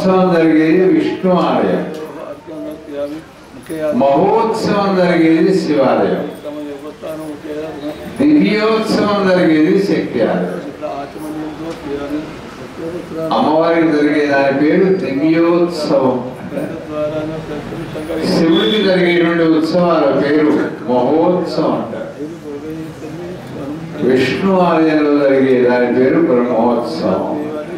బ్రహ్మోత్సవం జరిగేది విష్ణు ఆలయం, మహోత్సవం జరిగేది శివాలయం, దివ్యోత్సవం జరిగేది శక్తి ఆలయం. అమ్మవారికి జరిగే దాని పేరు దివ్యోత్సవం. శివుడికి జరిగేటువంటి ఉత్సవాల పేరు మహోత్సవం అంటారు. విష్ణు ఆలయంలో జరిగే దాని పేరు బ్రహ్మోత్సవం.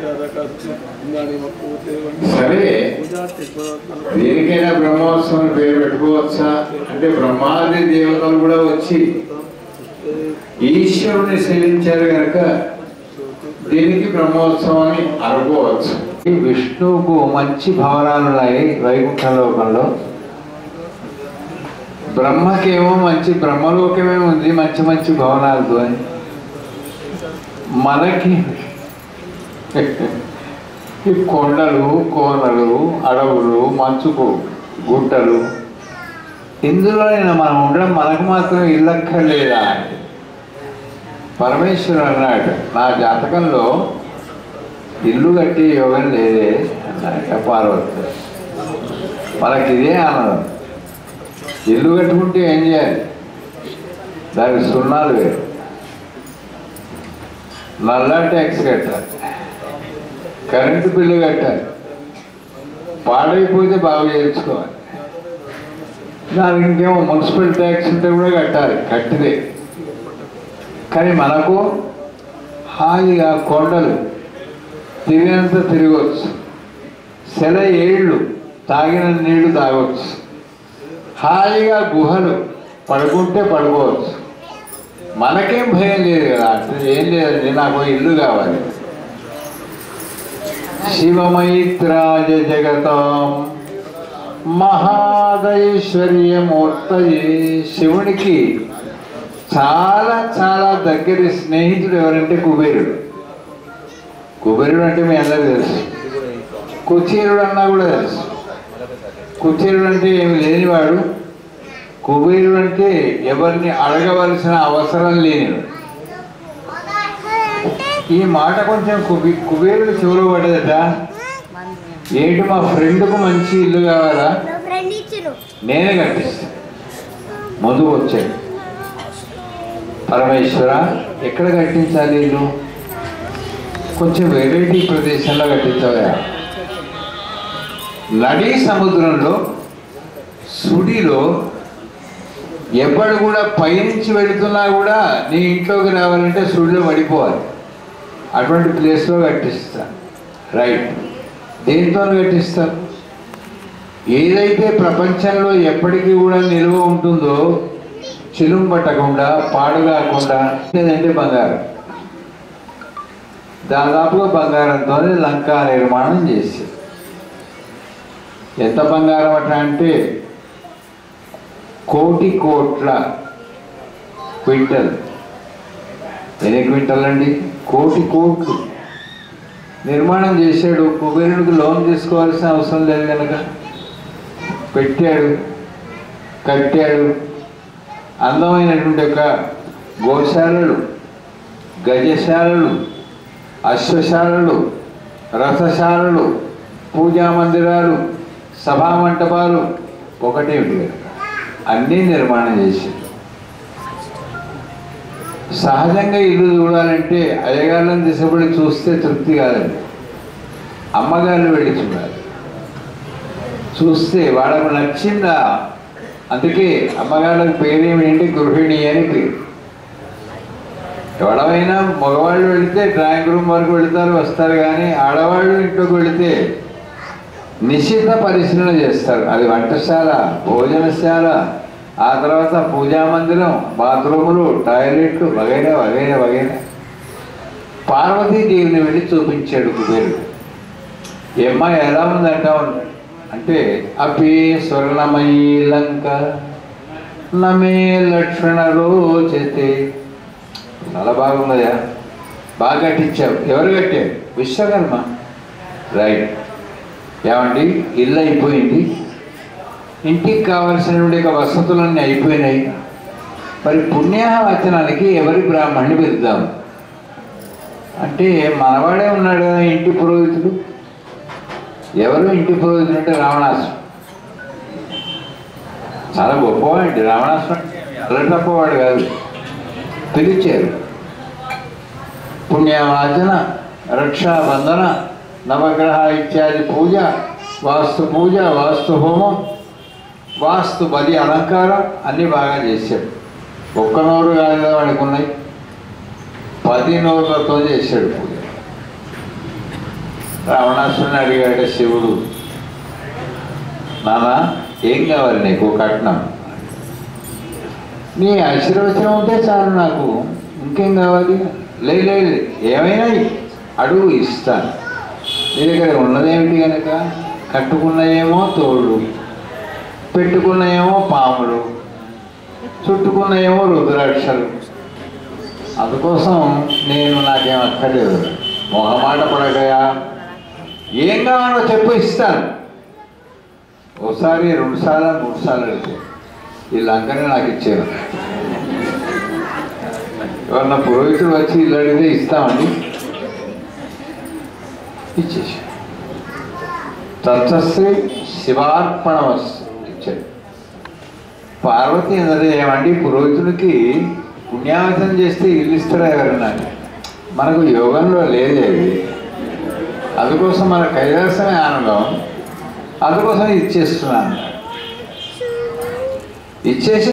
సరే, దేనికైనా బ్రహ్మోత్సవం పేరు పెట్టుకోవచ్చా అంటే బ్రహ్మాది దేవతలు కూడా వచ్చి ఈశ్వరుని సేవించారు కనుక దీనికి బ్రహ్మోత్సవం అని అనుకోవచ్చు. విష్ణువుకు మంచి భవనాలు ఉన్నాయి వైకుంఠ లోకంలో. బ్రహ్మకేమో మంచి బ్రహ్మలోకమే ఉంది మంచి మంచి భవనాలతో అని. మనకి ఈ కొండలు కోనలు అడవులు మంచుకు గుట్టలు ఇందులోనైనా మనం ఉండడం మనకు మాత్రం ఇల్లక్కర్లేదా అంటే పరమేశ్వరుడు అన్నాడు, నా జాతకంలో ఇల్లు కట్టి యోగం లేదే అన్నాడు పార్వతి. మనకి ఇదే ఆనందం. ఇల్లు కట్టుకుంటే ఏం చేయాలి? దానికి సున్నాలు వేరు, నల్లా ట్యాక్స్ కట్టాలి, కరెంటు బిల్లు కట్టాలి, పాడైపోతే బాగు చేయించుకోవాలి, దానికి ఇంకేమో మున్సిపల్ ట్యాక్స్ ఉంటే కూడా కట్టాలి, కట్టిదే. కానీ మనకు హాయిగా కొండలు తిరిగినంత తిరగవచ్చు, సెల ఏళ్ళు తాగిన నీళ్లు తాగవచ్చు, హాయిగా గుహలు పడుకుంటే పడుకోవచ్చు. మనకేం భయం లేదు కదా, అంటే ఏం లేదండి నాకు ఇల్లు కావాలి. శివమైత్రాయ జగతాం మహాదైశ్వర్యమూర్తయే. శివునికి చాలా చాలా దగ్గరి స్నేహితుడు ఎవరంటే కుబేరుడు. కుబేరుడు అంటే మీ అందరికీ తెలుసు. కుచేరుడు అన్నా కూడా తెలుసు. కుచేరుడు అంటే ఏమి లేనివాడు, కుబేరుడు అంటే ఎవరిని అడగవలసిన అవసరం లేనివాడు. ఈ మాట కొంచెం కుబేరుడు చెవులో పడదట. ఏంటి మా ఫ్రెండ్కు మంచి ఇల్లు కావాలా, నేనే కట్టిస్తాను. ముందుకు వచ్చాడు, పరమేశ్వర ఎక్కడ కట్టించాలి ఇల్లు? కొంచెం వెరైటీ ప్రదేశంలో కట్టించావా? నడీ సముద్రంలో సుడిలో ఎప్పుడు కూడా పైనుంచి వెళుతున్నా కూడా నీ ఇంట్లోకి రావాలంటే సుడిలో పడిపోవాలి. అటువంటి ప్లేస్లో కట్టిస్తా. రైట్, దేంతో కట్టిస్తా? ఏదైతే ప్రపంచంలో ఎప్పటికీ కూడా నిల్వ ఉంటుందో, చిలుం పట్టకుండా పాడు కాకుండా, లేదంటే బంగారం. దాదాపుగా బంగారంతోనే లంకా నిర్మాణం చేసి, ఎంత బంగారం అట్లా అంటే 1,000,000 కోట్ల క్వింటల్. ఎన్ని క్వింటల్ అండి? 1,000,000 కోట్లు నిర్మాణం చేశాడు. కుబేరుడికి లోన్ తీసుకోవాల్సిన అవసరం లేదు కనుక పెట్టాడు, కట్టాడు. అందమైనటువంటి ఒక గోశాలలు, గజశాలలు, అశ్వశాలలు, రథశాలలు, పూజా మందిరాలు, సభా మంటపాలు ఒకటేమిటి కనుక అన్నీ నిర్మాణం చేశాడు. సహజంగా ఇల్లు చూడాలంటే అయ్యగారులను దిశపడి చూస్తే తృప్తి కాదండి. అమ్మగారిని వెళ్ళి చూడాలి. చూస్తే వాళ్ళకు నచ్చిందా. అందుకే అమ్మగారికి పేరేమిటంటే గృహిణి అని పేరు. ఎవడమైనా మగవాళ్ళు వెళితే డ్రాయింగ్ రూమ్ వరకు వెళుతారు, వస్తారు. కానీ ఆడవాళ్ళు ఇంట్లోకి వెళితే నిశ్చిత పరిశీలన చేస్తారు. అది వంటశాల, భోజనశాల, ఆ తర్వాత పూజా మందిరం, బాత్రూములు, టాయిలెట్లు వగైరా వగైరా వగైరా. పార్వతీదేవిని వెళ్ళి చూపించాడు కుబేరుడు. ఈ అమ్మాయి ఎలా ఉందంటావు అంటే, అపి స్వర్ణమయీ లంక నమే లక్ష్మణ రోచతే. చాలా బాగున్నదా, బాగా కట్టించావు. ఎవరు కట్టారు? విశ్వకర్మ. రైట్. ఏమండి, ఇల్లు అయిపోయింది, ఇంటికి కావలసినటువంటి వసతులన్నీ అయిపోయినాయి. మరి పుణ్యాహవచనానికి ఎవరి బ్రాహ్మణ్ణి పిలుద్దాం అంటే, మనవాడే ఉన్నాడు కదా ఇంటి పురోహితుడు. ఎవరు ఇంటి పురోహితుడు అంటే రావణాసుడు. చాలా గొప్పవాడి రావణాసుడు, అల్లరి తప్పవాడు కాదు. పిలిచారు. పుణ్యవాచన, రక్షాబంధన, నవగ్రహ ఇత్యాది పూజ, వాస్తు పూజ, వాస్తు హోమం, వాస్తు బలి అలంకారం అన్నీ బాగా చేశాడు. ఒక్క నోరు కాదు కదా వాడికి ఉన్నాయి, 10 నోరులతో చేశాడు పూజ. రావణాసురుని అడిగాడు శివుడు, నాన్న ఏం కావాలి నీకు? కట్నం. నీ ఆశీర్వచనం ఉంటే చాలు, నాకు ఇంకేం కావాలి? లేదు ఏమైనా అడుగు ఇస్తాను. నీ దగ్గర ఉన్నదేమిటి కనుక? కట్టుకున్నయేమో తోళ్ళు, పెట్టుకున్నయేమో పాములు, చుట్టుకున్నయేమో రుద్రాక్షలు. అందుకోసం నేను నాకేం అక్కర్లేదు, మొహమాట పడగయా, ఏం కావాలో చెప్పు ఇస్తాను. ఒకసారి 2 సార్లు 3 సార్లు అడిగితే ఈ లంకనే నాకు ఇచ్చారు. ఎవరన్నా పురోహితుడు వచ్చి ఇల్లు అడిగితే ఇస్తామండి, ఇచ్చేసి తత్సశ్రీ శివార్పణ ఇచ్చాడు. పార్వతి అదే ఏమండి, పురోహితుడికి పుణ్యావచనం చేస్తే ఇల్లు ఇస్తారా ఎవరన్నా? మనకు యోగంలో లేదేది, అందుకోసం మన కైలాసమే ఆనందం, అందుకోసం ఇచ్చేస్తున్నాను. ఇచ్చేసి